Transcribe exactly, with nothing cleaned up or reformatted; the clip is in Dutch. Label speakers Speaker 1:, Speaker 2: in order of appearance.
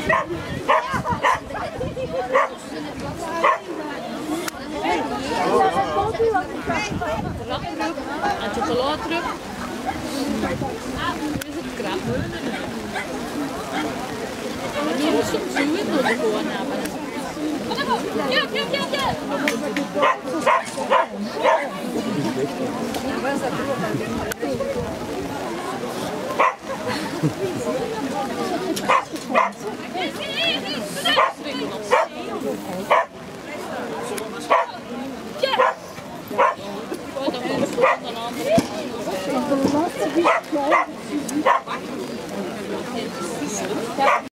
Speaker 1: En chocoladedruk. Nu is het krap. Nu is het zuur door de gewoon hebben. Ja, ja, ja, ja. Ja.